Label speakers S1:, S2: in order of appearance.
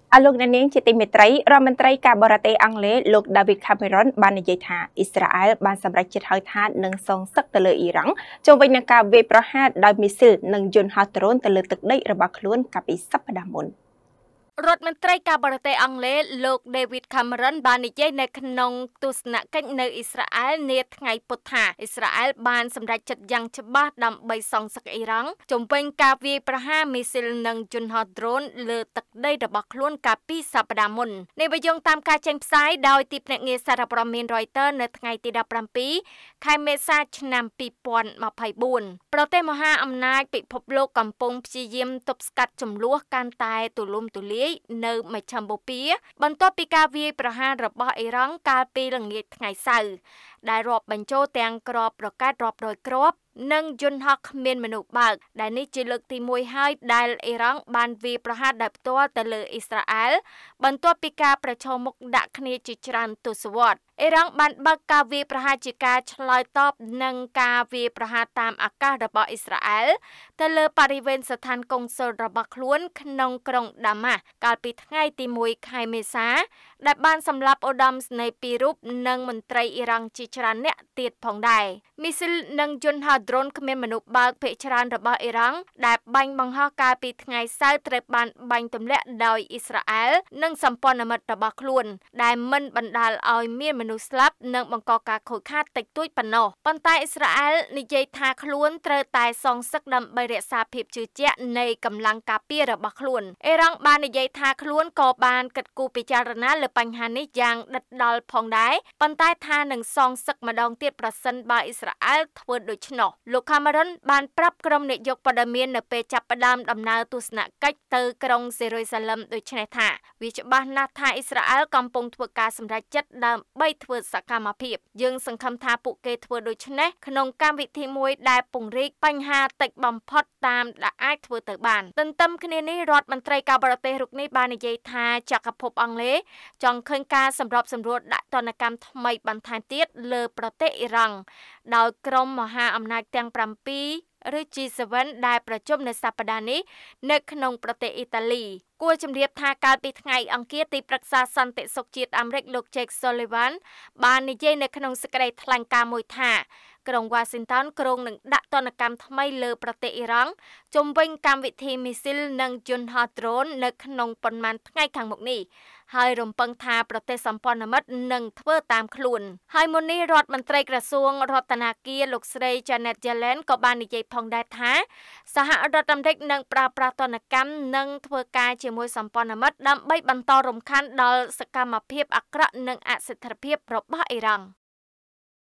S1: អាលោកអ្នកនាងជាទីមេត្រីរដ្ឋមន្ត្រីការបរទេសអង់គ្លេសលោក David Cameron បាននិយាយថាអ៊ីស្រាអែលបានសម្រេចចិត្តហើយថានឹងសងសឹកទៅលើអ៊ីរ៉ង់ជុំវិញនឹងការវាយប្រហារដោយមីស៊ីលនិងយន្តហោះដ្រូនទៅលើទឹកដីរបស់ខ្លួនកាលពីសប្តាហ៍មុនរដ្ឋមន្ត្រីការបរទេសអង់គ្លេសលោក David Cameron បាននិយាយនៅក្នុងទស្សនកិច្ចនៅអ៊ីស្រាអែលនាថ្ងៃពុធថាអ៊ីស្រាអែលបានសម្រេចចិត្តយ៉ាងច្បាស់ដើម្បីសងសឹកអ៊ីរ៉ង់ជុំវិញការវាយប្រហារមីស៊ីលនិងយន្តហោះដ្រូនលើទឹកដីរបស់ខ្លួនកាលពីសប្តាហ៍មុននេះបើយោងតាមការចេញផ្សាយដោយទីភ្នាក់ងារសារព័ត៌មាន Reuters នៅថ្ងៃទី17ខែមេសាឆ្នាំ2024ប្រទេសមហាអំណាចពិភពលោកកំពុងព្យាយាមទប់ស្កាត់ចំនួនកាន់តែទូលំទូលាយនៅមជ្ឈមបូព៌ាបន្ទាប់ពីការវាយប្រហាររបស់អ៊ីរ៉ង់កាលពីល្ងាចថ្ងៃសៅរ៍ដែលរាប់បញ្ចូលទាំងគ្រាប់រ៉ុកែតរាប់រយគ្រាប់និងយន្តហោះគ្មានមនុស្សបើកដែលនេះជាលើកទី1ហើយដែលអ៊ីរ៉ង់បានវាយប្រហារដោយផ្ទាល់ទៅលើអ៊ីស្រាអែលបន្ទាប់ពីការប្រឈមមុខដាក់គ្នាជាច្រើនទសវត្សរ៍អ៊ីរ៉ង់បានបើកការវាយប្រហារជាការឆ្លើយតបនឹងការវាយប្រហារតាមអាកាសរបស់អ៊ីស្រាអែលទៅលើបរិវេណស្ថានកុងស៊ុលរបស់ខ្លួនក្នុងក្រុងដាម៉ាស់កាលពីថ្ងៃទី1ខែមេសាដែលបានសម្លាប់ឧត្តមសេនីយ៍ពីររូបនិងមន្ត្រីអ៊ីរ៉ង់ជាច្រើនអ្នកទៀតផងដែរមីស៊ីលនិងយន្តហោះដ្រូនគ្មានមនុស្សបើកភាគច្រើនរបស់អ៊ីរ៉ង់ដែលបាញ់បង្ហោះកាលពីថ្ងៃសៅរ៍ត្រូវបានបាញ់ទម្លាក់ដោយអ៊ីស្រាអែលនិងសម្ព័ន្ធមិត្តរបស់ខ្លួនដែលមិនបណ្ដាលឲ្យមានមនុស្សស្លាប់និងបង្កការខូចខាតតិចតួចប៉ុណ្ណោះប៉ុន្តែអ៊ីស្រាអែលនិយាយថាខ្លួនត្រូវតែសងសឹកដើម្បីរក្សាភាពជឿជាក់នៃកម្លាំងការពាររបស់ខ្លួនអ៊ីរ៉ង់បាននិយាយថាខ្លួនក៏បានគិតគូរពិចារណាលើបញ្ហានេះយ៉ាងដិតដល់ផងដែរប៉ុន្តែថានឹងសងសឹកម្ដងទៀតប្រសិនបើអ៊ីស្រាអែលធ្វើដូច្នោះលោក Cameron បានប្រាប់ក្រុមនាយកព័ត៌មាននៅពេលចាប់ផ្ដើមដំណើរទស្សនកិច្ចទៅក្រុងសេរូសាឡឹមដូចនេះថាវាច្បាស់ណាស់ថាអ៊ីស្រាអែលកំពុងធ្វើការសម្រេចចិត្តដើម្បីធ្វើសកម្មភាពយើងសង្ឃឹមថាពួកគេធ្វើដូច្នេះក្នុងកម្មវិធីមួយដែលពង្រីកបញ្ហាតិចបំផុតតាមដែលអាចធ្វើទៅបានទន្ទឹមគ្នានេះរដ្ឋមន្ត្រីការបរទេសរូបនេះបាននិយាយថាចក្រភពអង់គ្លេសចង់ឃើញការសម្របសម្រួលដាក់ទណ្ឌកម្មថ្មីបន្ថែមទៀតលើប្រទេសអ៊ីរ៉ង់ដោយក្រុមមហាអំណាចទាំង7ឬ G7 ដែលប្រជុំនៅសប្តាហ៍នេះនៅក្នុងប្រទេសអ៊ីតាលីគួរជំរាបថាកាលពីថ្ងៃអង្គារទីប្រឹក្សាសន្តិសុខជាតិអាមេរិកលោក Jake Sullivan បាននិយាយនៅក្នុងសេចក្តីថ្លែងការណ៍មួយថាក្រុង Washington គ្រោងនឹងដាក់ទណ្ឌកម្មថ្មីលើប្រទេសអ៊ីរ៉ង់ជុំវិញកម្មវិធីមីស៊ីលនិងយន្តហោះដ្រូននៅក្នុងប៉ុន្មានថ្ងៃខាងមុខនេះហើយរំពឹងថាប្រទេសសម្ព័ន្ធមិត្តនឹងធ្វើតាមខ្លួនហើយមុននេះរដ្ឋមន្ត្រីក្រសួងរដ្ឋាភិបាលលោកស្រី Janet Yellen ក៏បាននិយាយផងដែរថាសហរដ្ឋអាមេរិកនឹងប្រើប្រាស់ទណ្ឌកម្មនិងធ្វើការជាមួយសម្ព័ន្ធមិត្តដើម្បីបន្តរំខានដល់សកម្មភាពអាក្រក់និងអស្ថិរភាពរបស់អ៊ីរ៉ង់